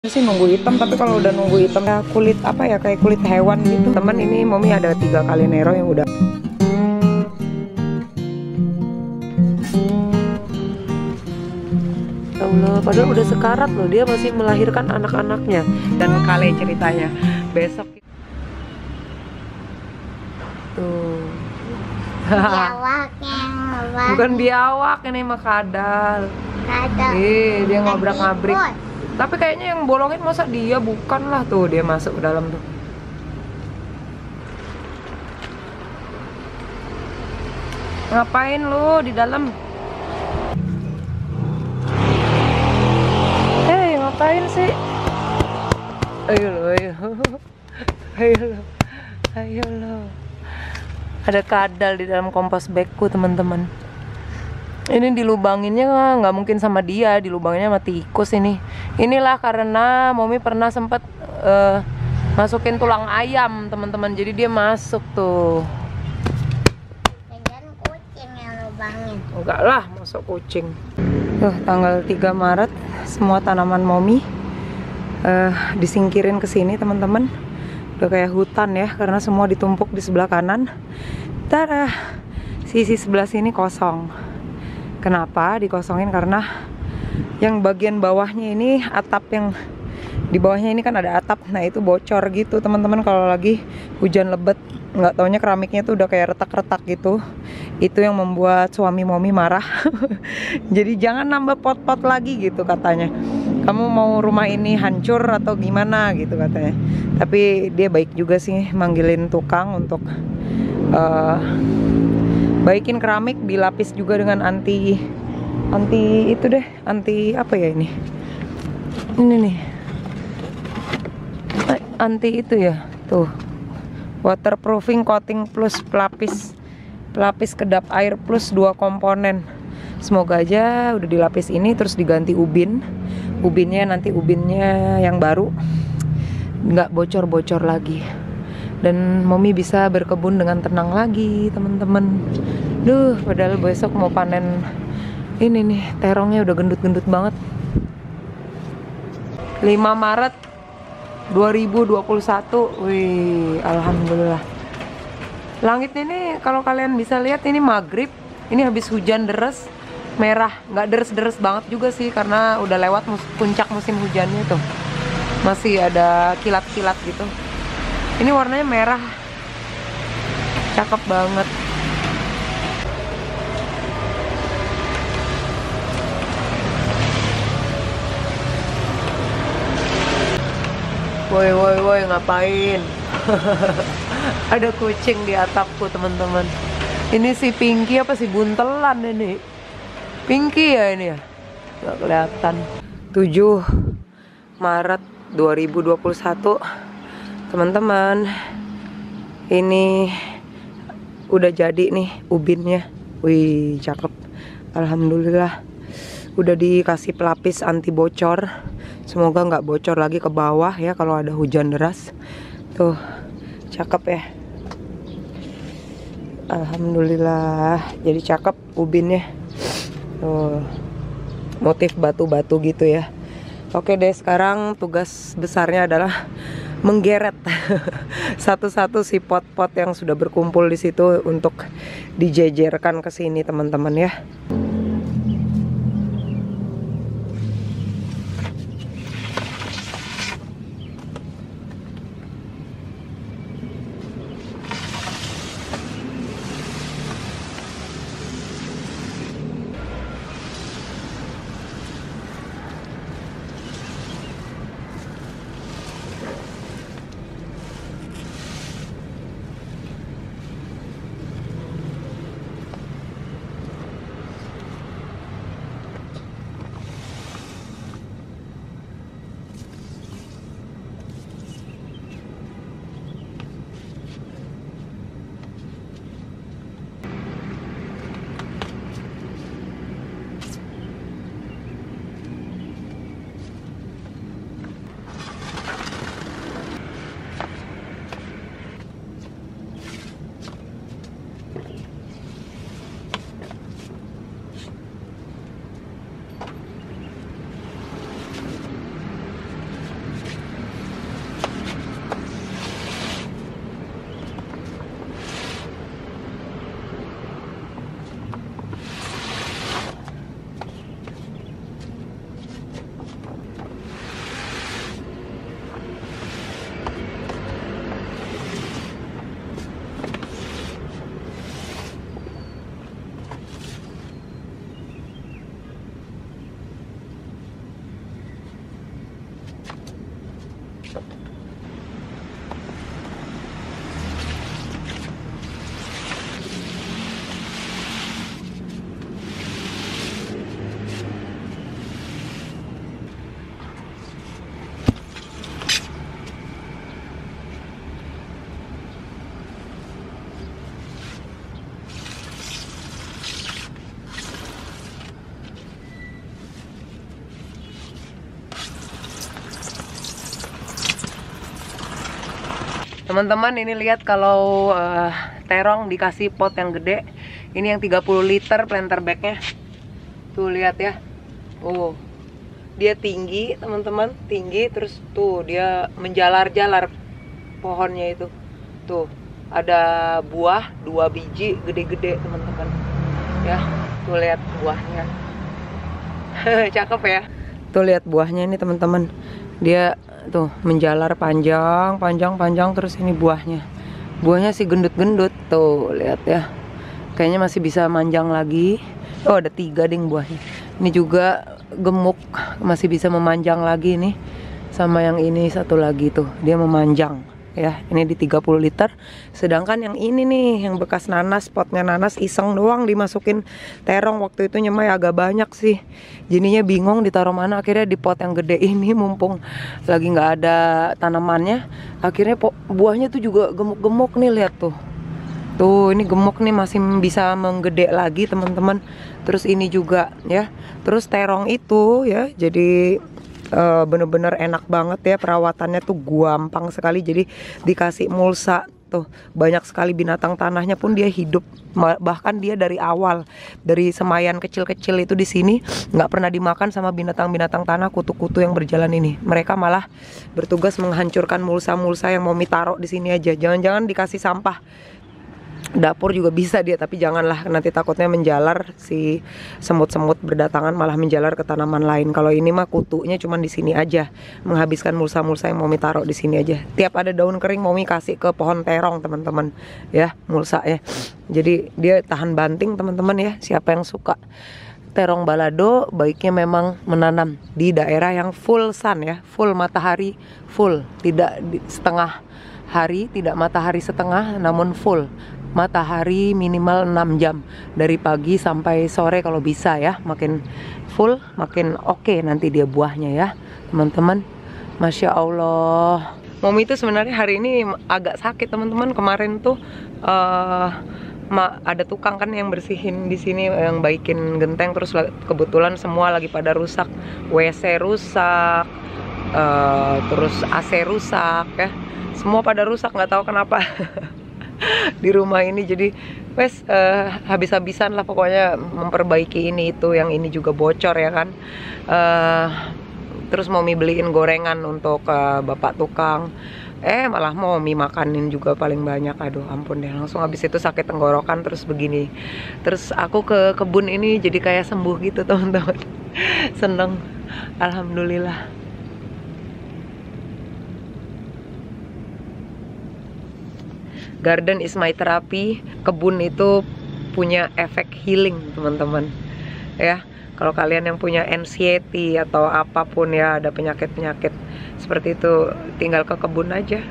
Sih nunggu hitam, tapi kalau udah nunggu hitam ya kulit apa ya, kayak kulit hewan gitu teman. Ini Momi ada 3 kali nero yang udah. Ya Allah, padahal udah sekarat loh, dia masih melahirkan anak-anaknya. Dan kali ceritanya besok tuh. Biawaknya Bukan biawak, ini mah kadal. Dia ngobrak-ngabrik. Tapi kayaknya yang bolongin masa dia, bukan lah, tuh dia masuk ke dalam tuh. Ngapain lu di dalam? Ngapain sih? Ayo lo, ayo. Ayo lo. Ayo lo. Ada kadal di dalam kompas bagku, teman-teman. Ini dilubanginnya nggak mungkin sama dia, dilubanginnya sama tikus ini. Inilah karena Momi pernah sempat masukin tulang ayam, teman-teman. Jadi dia masuk tuh. Jangan kucing yang lubangin. Enggak lah, masuk kucing. Tuh, tanggal 3 Maret semua tanaman Momi disingkirin ke sini, teman-teman. Udah kayak hutan ya, karena semua ditumpuk di sebelah kanan. Tada, sisi sebelah sini kosong. Kenapa dikosongin? Karena yang bagian bawahnya ini, atap yang di bawahnya ini kan ada atap, nah itu bocor gitu, teman-teman. Kalau lagi hujan lebat, nggak taunya keramiknya tuh udah kayak retak-retak gitu. Itu yang membuat suami Momi marah. Jadi jangan nambah pot-pot lagi gitu katanya. Kamu mau rumah ini hancur atau gimana gitu katanya. Tapi dia baik juga sih, manggilin tukang untuk baikin keramik, dilapis juga dengan anti itu deh, anti apa ya ini nih, anti itu ya, tuh, waterproofing coating plus pelapis kedap air plus 2 komponen. Semoga aja udah dilapis ini terus diganti ubinnya nanti, ubinnya yang baru nggak bocor-bocor lagi, dan Momi bisa berkebun dengan tenang lagi, teman-teman. Duh, padahal besok mau panen ini nih, terongnya udah gendut-gendut banget. 5 Maret 2021. Wih, alhamdulillah. Langit ini kalau kalian bisa lihat, ini maghrib, ini habis hujan deres, merah, nggak deres-deres banget juga sih, karena udah lewat puncak musim hujannya tuh. Masih ada kilat-kilat gitu. Ini warnanya merah, cakep banget. Woi, ngapain? Ada kucing di atapku, teman-teman. Ini si Pinky apa si buntelan ini? Pinky ya ini ya? Gak kelihatan. 7 Maret 2021. Teman-teman, ini udah jadi nih ubinnya. Wih, cakep. Alhamdulillah. Udah dikasih pelapis anti bocor. Semoga nggak bocor lagi ke bawah ya kalau ada hujan deras. Tuh, cakep ya. Alhamdulillah, jadi cakep ubinnya. Tuh, motif batu-batu gitu ya. Oke deh, sekarang tugas besarnya adalah menggeret satu-satu si pot-pot yang sudah berkumpul di situ untuk dijejerkan ke sini, teman-teman ya. Teman-teman, ini lihat kalau terong dikasih pot yang gede. Ini yang 30 liter planter bagnya. Tuh lihat ya. Oh, dia tinggi teman-teman, tinggi. Terus tuh dia menjalar-jalar pohonnya itu. Tuh ada buah 2 biji gede-gede teman-teman. Ya, tuh lihat buahnya. Cakep ya. Tuh lihat buahnya ini teman-teman. Dia tuh menjalar panjang terus ini buahnya sih gendut-gendut tuh lihat ya, kayaknya masih bisa manjang lagi. Oh, ada 3 ding buahnya. Ini juga gemuk, masih bisa memanjang lagi nih. Sama yang ini satu lagi tuh, dia memanjang ya. Ini di 30 liter. Sedangkan yang ini nih, yang bekas nanas, potnya nanas iseng doang dimasukin terong. Waktu itu nyemai agak banyak sih, jadinya bingung ditaruh mana. Akhirnya di pot yang gede ini, mumpung lagi nggak ada tanamannya, akhirnya buahnya tuh juga gemuk-gemuk nih, lihat tuh. Tuh ini gemuk nih, masih bisa menggede lagi teman-teman. Terus ini juga ya. Terus terong itu ya, jadi bener-bener enak banget ya, perawatannya tuh gampang sekali. Jadi dikasih mulsa tuh, banyak sekali binatang tanahnya pun dia hidup. Bahkan dia dari awal, dari semayan kecil-kecil itu di sini nggak pernah dimakan sama binatang-binatang tanah, kutu-kutu yang berjalan ini. Mereka malah bertugas menghancurkan mulsa-mulsa yang mau taruh di sini aja. Jangan-jangan dikasih sampah dapur juga bisa dia, tapi janganlah, nanti takutnya menjalar, si semut-semut berdatangan malah menjalar ke tanaman lain. Kalau ini mah kutunya cuman di sini aja, menghabiskan mulsa-mulsa yang Momi taruh di sini aja. Tiap ada daun kering Momi kasih ke pohon terong teman-teman ya, mulsa ya. Jadi dia tahan banting teman-teman ya. Siapa yang suka terong balado, baiknya memang menanam di daerah yang full sun ya, full matahari, full, tidak setengah hari, tidak matahari setengah, namun full matahari minimal 6 jam dari pagi sampai sore kalau bisa ya. Makin full makin oke nanti dia buahnya ya teman-teman. Masya Allah, Momi itu sebenarnya hari ini agak sakit teman-teman. Kemarin tuh ada tukang kan yang bersihin di sini, yang baikin genteng, terus kebetulan semua lagi pada rusak. WC rusak, terus AC rusak ya, semua pada rusak, nggak tahu kenapa. Di rumah ini. Jadi wes habis-habisan lah pokoknya memperbaiki ini itu. Yang ini juga bocor ya kan. Terus Momi beliin gorengan untuk bapak tukang, malah Momi makanin juga paling banyak. Aduh ampun deh, langsung habis itu sakit tenggorokan terus begini. Terus aku ke kebun ini jadi kayak sembuh gitu teman-teman. Seneng, alhamdulillah. Garden is my therapy. Kebun itu punya efek healing teman-teman ya. Kalau kalian yang punya anxiety atau apapun ya, ada penyakit-penyakit seperti itu, tinggal ke kebun aja.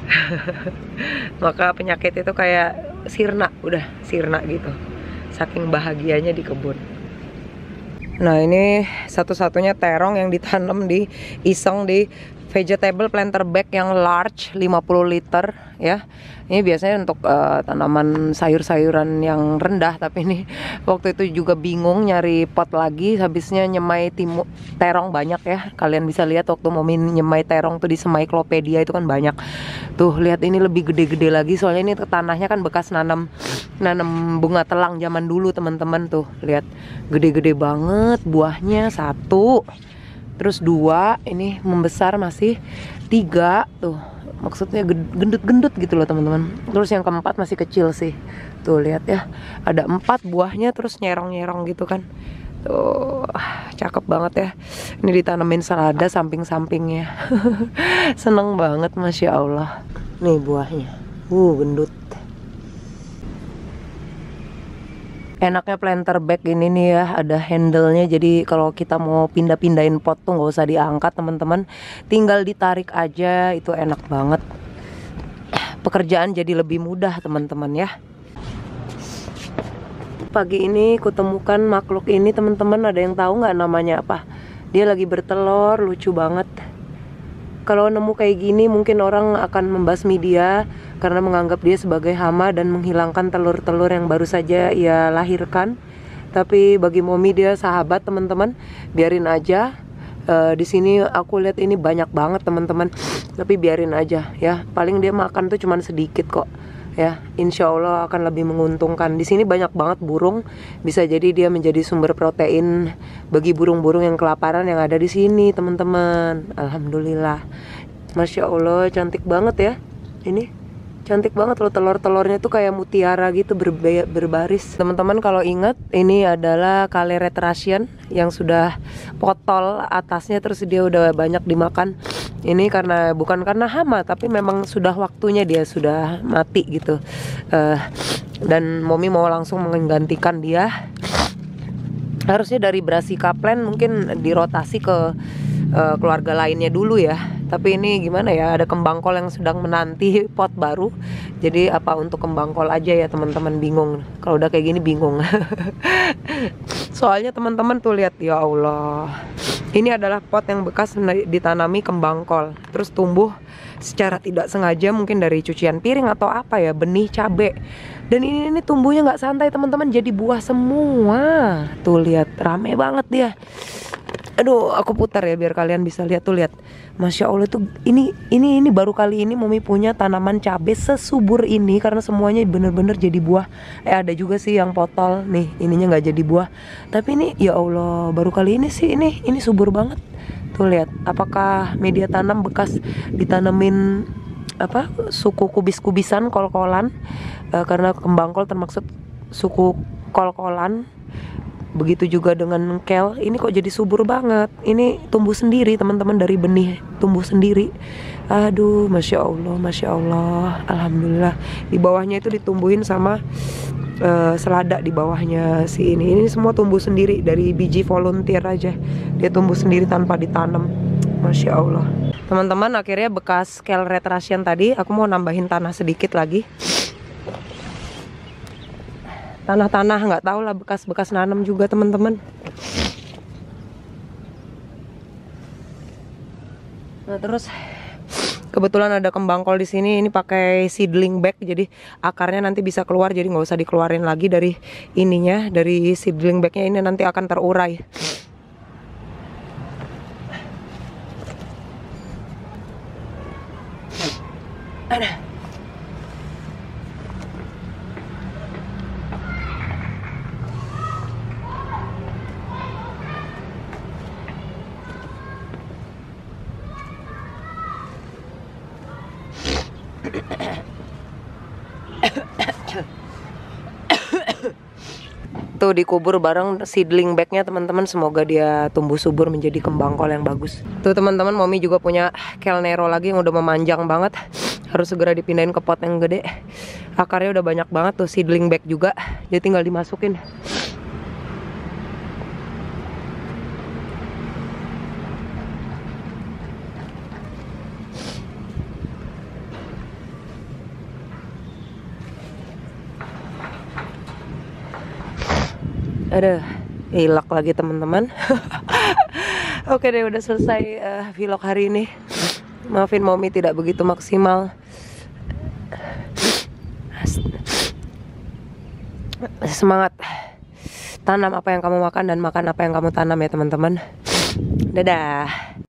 Maka penyakit itu kayak sirna, udah sirna gitu, saking bahagianya di kebun. Nah ini satu-satunya terong yang ditanam di iseng di vegetable planter bag yang large 50 liter ya. Ini biasanya untuk tanaman sayur-sayuran yang rendah, tapi ini waktu itu juga bingung nyari pot lagi, habisnya nyemai terong banyak ya. Kalian bisa lihat waktu mau nyemai terong tuh di Semaichlopedia itu kan banyak. Tuh lihat ini lebih gede-gede lagi, soalnya ini tanahnya kan bekas nanam bunga telang zaman dulu teman-teman. Tuh lihat gede-gede banget buahnya, 1, terus 2, ini membesar masih 3 tuh. Maksudnya gendut-gendut gitu loh teman-teman. Terus yang keempat masih kecil sih. Tuh lihat ya, ada 4 buahnya terus nyerong-nyerong gitu kan. Tuh cakep banget ya. Ini ditanemin selada samping-sampingnya. Seneng banget, Masya Allah. Nih buahnya, gendut. Enaknya planter bag ini nih ya, ada handle-nya, jadi kalau kita mau pindah-pindahin pot tuh nggak usah diangkat teman-teman, tinggal ditarik aja, itu enak banget. Pekerjaan jadi lebih mudah teman-teman ya. Pagi ini kutemukan makhluk ini teman-teman, ada yang tahu nggak namanya apa? Dia lagi bertelur, lucu banget. Kalau nemu kayak gini mungkin orang akan membasmi dia karena menganggap dia sebagai hama dan menghilangkan telur-telur yang baru saja ia lahirkan. Tapi bagi Momi dia sahabat teman-teman, biarin aja. Di sini aku lihat ini banyak banget teman-teman, tapi biarin aja ya. Paling dia makan tuh cuman sedikit kok ya. Insya Allah akan lebih menguntungkan. Di sini banyak banget burung, bisa jadi dia menjadi sumber protein bagi burung-burung yang kelaparan yang ada di sini teman-teman. Alhamdulillah, masya Allah, cantik banget ya. Ini cantik banget loh, telur-telurnya tuh kayak mutiara gitu berbaris. Teman-teman kalau ingat, ini adalah Caleret Russian yang sudah potol atasnya terus dia udah banyak dimakan. Ini karena bukan karena hama, tapi memang sudah waktunya dia sudah mati gitu. Dan Momi mau langsung menggantikan dia. Harusnya dari Brassica plant mungkin dirotasi ke keluarga lainnya dulu ya. Tapi ini gimana ya, ada kembang kol yang sedang menanti pot baru. Jadi apa untuk kembang kol aja ya teman-teman, bingung. Kalau udah kayak gini bingung. Soalnya teman-teman tuh lihat, ya Allah. Ini adalah pot yang bekas ditanami kembang kol. Terus tumbuh secara tidak sengaja mungkin dari cucian piring atau apa ya, benih cabe. Dan ini tumbuhnya nggak santai teman-teman, jadi buah semua. Tuh lihat, rame banget dia. Aduh, aku putar ya biar kalian bisa lihat tuh, lihat. Masya Allah tuh, ini baru kali ini Momi punya tanaman cabai sesubur ini karena semuanya bener-bener jadi buah. Ada juga sih yang potol nih, ininya nggak jadi buah. Tapi ini ya Allah, baru kali ini sih ini subur banget. Tuh lihat, apakah media tanam bekas ditanemin apa suku kubis-kubisan kol-kolan, karena kembang kol termasuk suku kol-kolan. Begitu juga dengan kel, ini kok jadi subur banget. Ini tumbuh sendiri teman-teman, dari benih tumbuh sendiri. Aduh, masya Allah, alhamdulillah. Di bawahnya itu ditumbuhin sama selada di bawahnya si ini semua tumbuh sendiri dari biji volunteer aja. Dia tumbuh sendiri tanpa ditanam. Masya Allah. Teman-teman, akhirnya bekas Caleret Russian tadi aku mau nambahin tanah sedikit lagi. Tanah-tanah nggak tahu lah, bekas-bekas nanam juga teman-teman. Nah terus kebetulan ada kembang kol di sini. Ini pakai seedling bag, jadi akarnya nanti bisa keluar. Jadi nggak usah dikeluarin lagi dari ininya, dari seedling bagnya. Ini nanti akan terurai. Tuh dikubur bareng seedling bagnya teman-teman, semoga dia tumbuh subur menjadi kembang kol yang bagus. Tuh teman-teman, Momi juga punya Kel Nero lagi yang udah memanjang banget, harus segera dipindahin ke pot yang gede. Akarnya udah banyak banget tuh, seedling bag juga, jadi tinggal dimasukin. Aduh, hilak lagi teman-teman. Oke deh, udah selesai vlog hari ini. Maafin Momi tidak begitu maksimal. Semangat. Tanam apa yang kamu makan dan makan apa yang kamu tanam ya teman-teman. Dadah.